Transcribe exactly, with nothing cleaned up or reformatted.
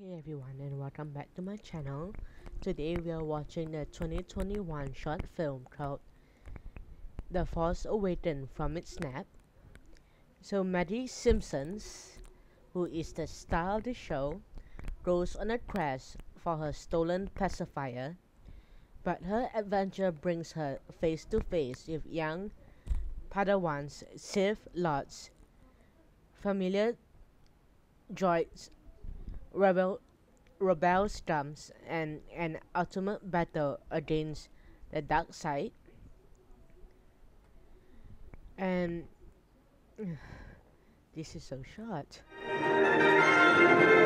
Hey everyone, and welcome back to my channel. Today we are watching the twenty twenty-one short film called The Force Awakens from its snap. So Maggie Simpsons, who is the star of the show, goes on a quest for her stolen pacifier, but her adventure brings her face to face with young Padawans, Sith Lords, familiar droids, rebel rebel scums, and an ultimate battle against the dark side. And this is so short.